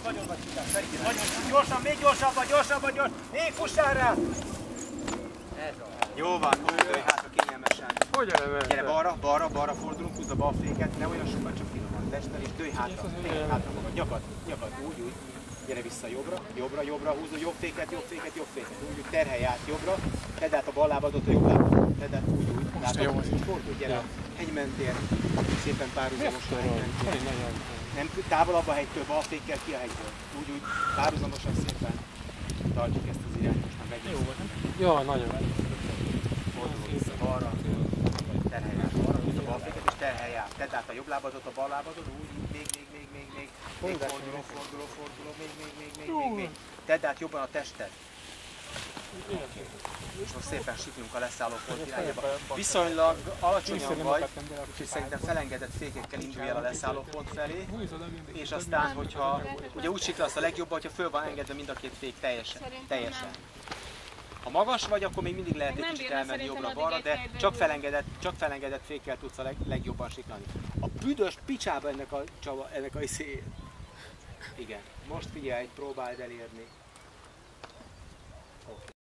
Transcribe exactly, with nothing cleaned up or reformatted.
nagyon nagy tudás, Feri, nagyon gyorsan, még gyorsabban, gyorsabban, gyorsabban, még fussál rá! Ez a... Jó van, húzdulj hátra kényelmesen. Hogyan nem? Gyere balra, balra, balra fordulunk, húzd a bal féket, ne olyan sokat, csak finoman testtel, és dőj hátra, dőj hátra magad, nyakad, nyakad, úgy, úgy. Gyere vissza jobbra, jobbra, jobbra, húzd, jobb féket, jobb féket, jobb féket, úgy, úgy, terhelj át jobbra, tedd át a bal lábadot a jobb lábadot, tedd át úgy, úgy, látod, úgy fordulj, gyere a hegymentér, szépen párhuzamosan a hegymentér. Nem távolabb a hegytől, bal fékkel ki a hegyből, úgy, úgy, párhuzamosan szépen tartjuk ezt az irányt, most már megyünk. Jó volt, nem? Jó, nagyon. Fordulunk vissza balra, terhelj át balra, húzd a bal féket és terhelj át, tedd át a jobb lábadot, a bal lábadot, úgy, még, még, még, még, még. Még forduló, forduló, forduló, még, még, még, még, még, még. Tedd át jobban a tested. És most szépen sikljunk a leszálló pont irányába. Viszonyilag alacsonyan vagy, úgyhogy szerintem felengedett fékekkel indulj el a leszálló pont felé. És aztán, hogyha ugye úgy siklasz a legjobb, hogyha föl van engedve mind a két fék teljesen. teljesen. Ha magas vagy, akkor még mindig lehet egy kicsit elmenni jobbra-balra, de csak felengedett, csak felengedett fékkel tudsz a leg, legjobban siklani. A büdös picsába ennek a, csava, ennek a izé. Igen, most figyelj, próbáld elérni.